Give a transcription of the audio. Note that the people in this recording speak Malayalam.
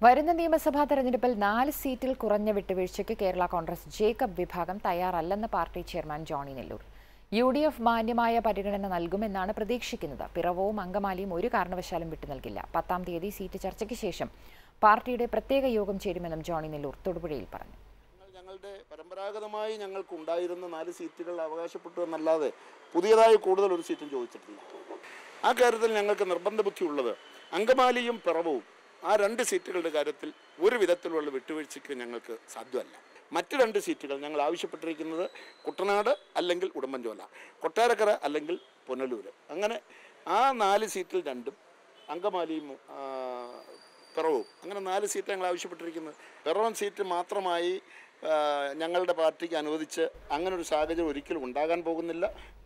വരുന്ന നിയമസഭാ തെരഞ്ഞെടുപ്പിൽ 4 സീറ്റിൽ കുറഞ്ഞ വിട്ടുവീഴ്ചയ്ക്ക് കേരള കോൺഗ്രസ് ജേക്കബ് വിഭാഗം തയ്യാറല്ലെന്ന് party chairman Johnny Nelloor. UDF മാന്യമായ പരിഗണന നൽകുമെന്നാണ് പ്രതീക്ഷിക്കുന്നത്. പിറവവും അങ്കമാലിയും ഒരു കാരണവശാലും വിട്ടുനൽകില്ല. 10-ാം തീയതി സീറ്റ് ചർച്ചയ്ക്ക് ശേഷം പാർട്ടിയുടെ പ്രത്യേക യോഗം ചേരുമെന്നും ജോണി നെല്ലൂർ തൊടുപുഴയിൽ പറഞ്ഞു. ഞങ്ങളുടെ പരമ്പരാഗതമായി ഞങ്ങൾക്കുണ്ടായിരുന്ന 4 സീറ്റുകൾ അവകാശപ്പെട്ടു എന്നല്ലാതെ പുതിയതായി കൂടുതൽ ഒരു സീറ്റും ചോദിച്ചിട്ടില്ല. ആ കാര്യത്തിൽ ഞങ്ങൾക്ക് നിർബന്ധ ബുദ്ധിയുള്ളത് അങ്കമാലിയും പിറവവും ആ 2 സീറ്റുകളുടെ കാര്യത്തിൽ ഒരു വിധത്തിലുള്ള വിട്ടുവീഴ്ചയ്ക്ക് ഞങ്ങൾക്ക് സാധ്യമല്ല. മറ്റ് 2 സീറ്റുകൾ ഞങ്ങൾ ആവശ്യപ്പെട്ടിരിക്കുന്നത് കുട്ടനാട് അല്ലെങ്കിൽ ഉടുമ്പൻചോല, കൊട്ടാരക്കര അല്ലെങ്കിൽ പുനലൂർ. അങ്ങനെ ആ 4 സീറ്റിൽ 2ഉം അങ്കമാലിയും പിറവും അങ്ങനെ 4 സീറ്റ് ഞങ്ങൾ ആവശ്യപ്പെട്ടിരിക്കുന്നത്. പിറവം സീറ്റ് മാത്രമായി ഞങ്ങളുടെ പാർട്ടിക്ക് അനുവദിച്ച് അങ്ങനൊരു സാഹചര്യം ഒരിക്കലും ഉണ്ടാകാൻ പോകുന്നില്ല.